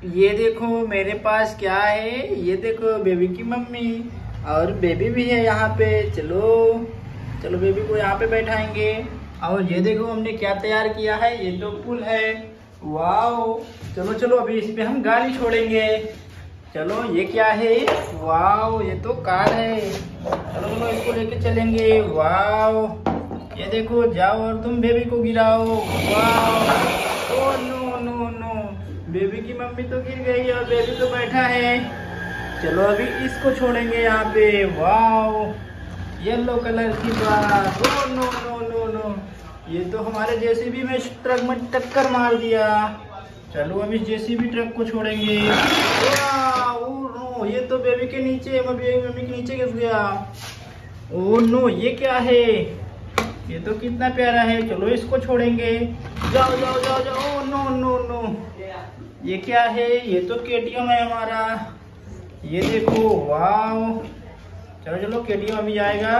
ये देखो मेरे पास क्या है। ये देखो बेबी की मम्मी और बेबी भी है यहाँ पे। चलो चलो बेबी को यहाँ पे बैठाएंगे। और ये देखो हमने क्या तैयार किया है। ये तो पुल है। वाओ। चलो चलो अभी इस पे हम गाड़ी छोड़ेंगे। चलो ये क्या है। वाओ ये तो कार है। चलो चलो इसको लेके चलेंगे। वाओ ये देखो जाओ और तुम बेबी को गिराओ। Wow oh no no no, baby की मम्मी तो गिर गई और बेबी तो बैठा है। चलो अभी इसको छोड़ेंगे यहाँ पे। वाओ येलो कलर की बात। Oh no no no no, ये तो हमारे जेसीबी में ट्रक में टक्कर मार दिया। चलो अभी जेसीबी ट्रक को छोड़ेंगे। वाओ नो, ये तो बेबी के नीचे मम्मी के नीचे घिस गया। ओ नो ये क्या है। ये तो कितना प्यारा है। चलो इसको छोड़ेंगे। जाओ जाओ जाओ जाओ। ओ नो नो नो, ये क्या है। ये तो केटीएम है हमारा। ये देखो वाओ। चलो चलो केटीएम अभी आएगा।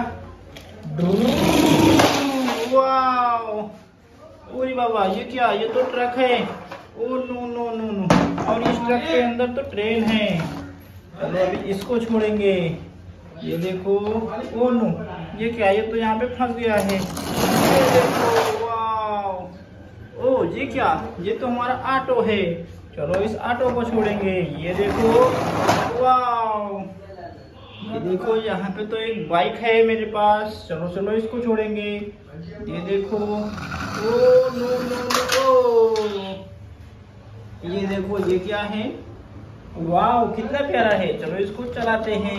वाओ ओरे बाबा ये क्या। ये तो ट्रक है। Oh no no no no, और इस ट्रक के अंदर तो ट्रेन है। चलो अभी इसको छोड़ेंगे। ये देखो ओ नो ये क्या। ये तो यहाँ पे फंस गया है। ये देखो वाओ। ओ ये क्या। ये तो हमारा ऑटो है। चलो इस ऑटो को छोड़ेंगे। ये देखो वाओ। ये देखो यहाँ पे तो एक बाइक है मेरे पास। चलो चलो इसको छोड़ेंगे। ये देखो oh no no no oh. ये देखो ये क्या है। वाओ कितना प्यारा है। चलो इसको चलाते हैं।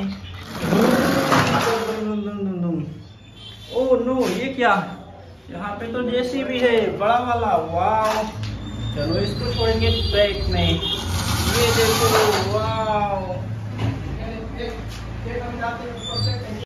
ओ नो ये क्या। यहाँ पे तो जेसीबी है बड़ा वाला। वाओ चलो इसको छोड़ेंगे ट्रैक में। ये देखो वाओ।